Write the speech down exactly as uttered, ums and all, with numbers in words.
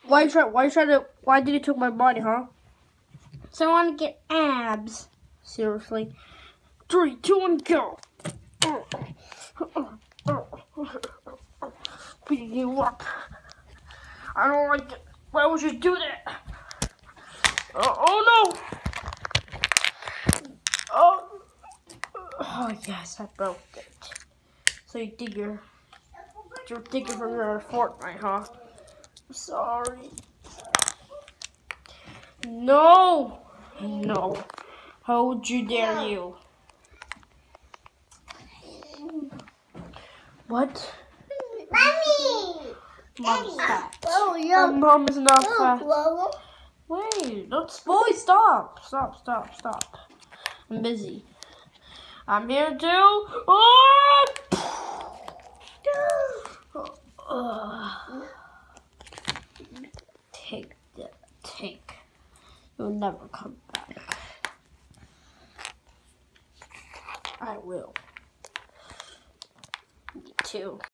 Why you try? Why you try to? Why did you take my body, huh? So I want to get abs. Seriously. Three, two, one, go. Beating you up. I don't like it. Why would you do that? Oh, oh no! Oh. Oh yes, I broke it. So you dig your, you're digging from your Fortnite, huh? I'm sorry. No, no. How would you dare you? What? Mommy! Mom's fat. Oh, yeah. My mom is not fat. Oh, Wait, don't boy, stop. Stop, stop, stop. I'm busy. I'm here to oh! uh, take that, take. You'll never come back. I will. Me too.